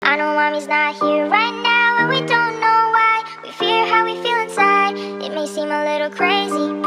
I know mommy's not here right now, and we don't know why. We fear how we feel inside. It may seem a little crazy,